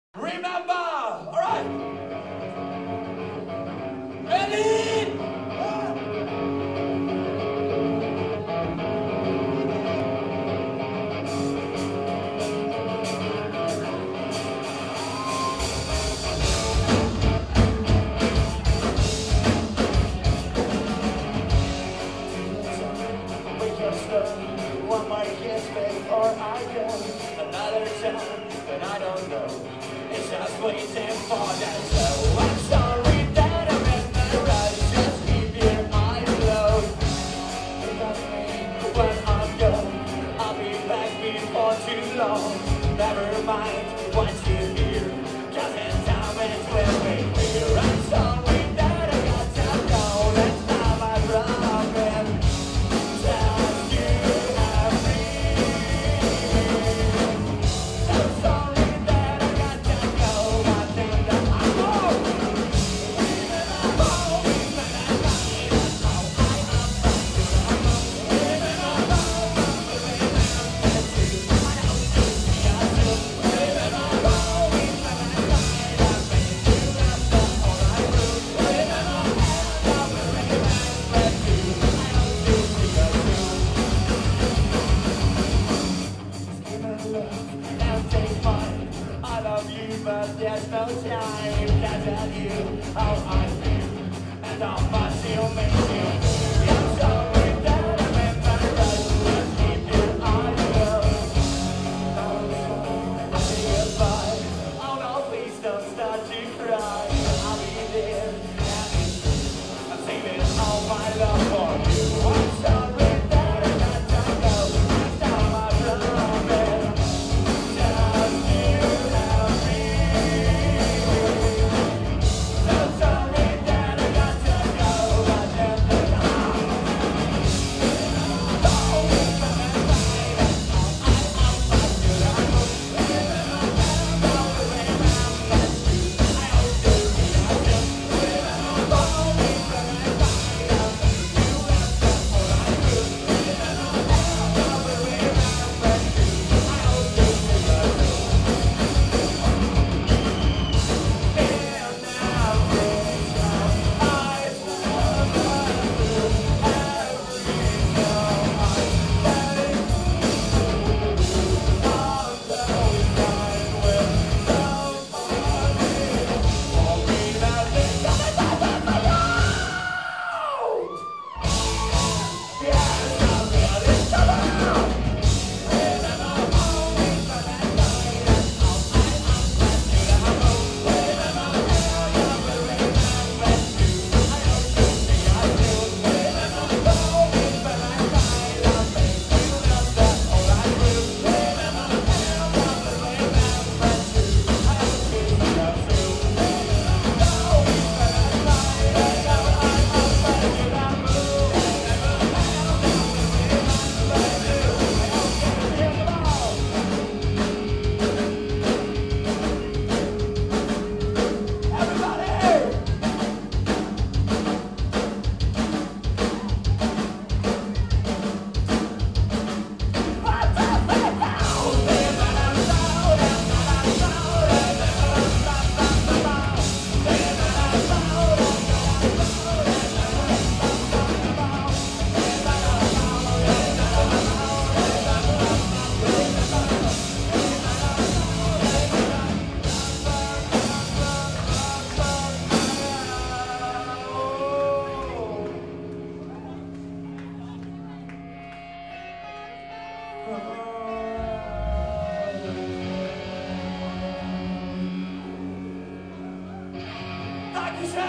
Remember! Alright! Ready? Wake up slow, one might kiss before I go. Another time, but I don't know. It's just waiting for that show. I'm sorry that I'm in the rush. Just keep your eyes closed. Without me when I'm gone, I'll be back before too long. Never mind what you hear, 'cause in time it will be clear. I'm sorry that I got to go. Next time I promise, just you and me. So sorry that I got to go. I think that I won't. Even I won't. Even I won't. That's how I am. Even I won't. That's you. I don't see I do. Even I won't. Even I won't. I've been you. That's all I do. Even I won't. I'll be right back. Let you. I don't see I do. Give me love and take mine. I love you, but there's no time to tell you how I feel and how much you make me feel. I'm sorry that I'm in my rush. Just keep your eyes closed. I'll say goodbye. Oh no, please don't start to cry. I'll be there. I'm saving all my love for you. I'm sorry that I got to go. Next time I promise, just you and me. So sorry that I got to go. I just don't know. Dankeschön!